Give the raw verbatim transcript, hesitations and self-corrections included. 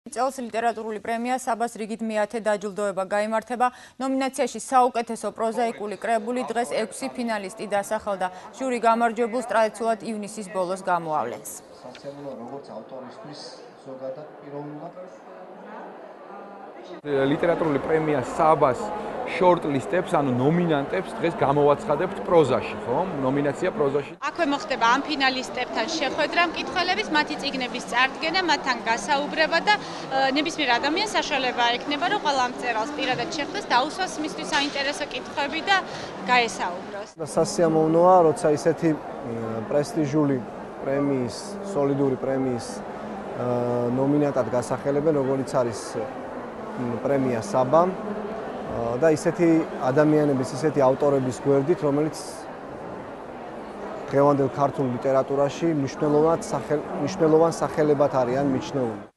წელს ლიტერატურული პრემია საბას რიგით მეათე დაჯილდოვება გაიმართება. ნომინაციაში საუკეთესო პროზაიკული კრებული დღეს ექვსი ფინალისტი დასახელდა. ჟიური გამარჯვებულს ტრადიციულად ივნისის ბოლოს გამოავლენს. ლიტერატურული პრემია საბას შორტლისტებს, ანუ ნომინანტებს დღეს გამოვაცხადებთ პროზაში, ხო? ნომინაცია პროზაში. აქვე მოხდება ამ ფინალისტებთან შეხვედრა, მკითხველების მათი წიგნების წარდგენა, მათთან გასაუბრება და ნებისმიერ ადამიანს საშუალება ექნება, რომ ყველა მწერალს პირადად შეხვდეს, დაუსვას მისთვის საინტერესო კითხვები და გაესაუბროს. სასიამოვნოა, როცა ისეთი პრესტიჟული პრემიის, სოლიდური პრემიის ნომინანტად გასახელებენ, როგორიც არის პრემია საბა და ისეთი ადამიანების, ისეთი ავტორების გვერდით, რომელიც დღევანდელ ქართულ ლიტერატურაში მნიშვნელოვან სახელებად არიან მიჩნეული.